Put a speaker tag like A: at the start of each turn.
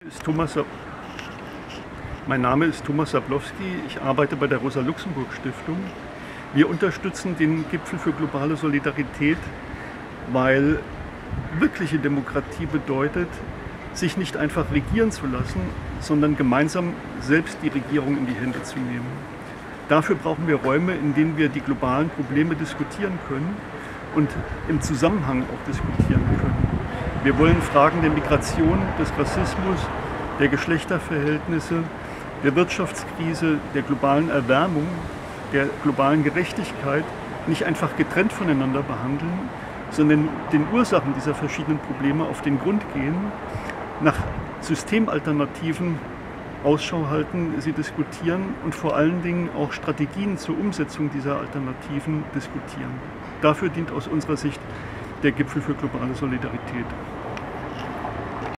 A: Mein Name ist Thomas Sablowski, ich arbeite bei der Rosa-Luxemburg-Stiftung. Wir unterstützen den Gipfel für globale Solidarität, weil wirkliche Demokratie bedeutet, sich nicht einfach regieren zu lassen, sondern gemeinsam selbst die Regierung in die Hände zu nehmen. Dafür brauchen wir Räume, in denen wir die globalen Probleme diskutieren können und im Zusammenhang auch diskutieren können. Wir wollen Fragen der Migration, des Rassismus, der Geschlechterverhältnisse, der Wirtschaftskrise, der globalen Erwärmung, der globalen Gerechtigkeit nicht einfach getrennt voneinander behandeln, sondern den Ursachen dieser verschiedenen Probleme auf den Grund gehen, nach Systemalternativen Ausschau halten, sie diskutieren und vor allen Dingen auch Strategien zur Umsetzung dieser Alternativen diskutieren. Dafür dient aus unserer Sicht der Gipfel für globale Solidarität.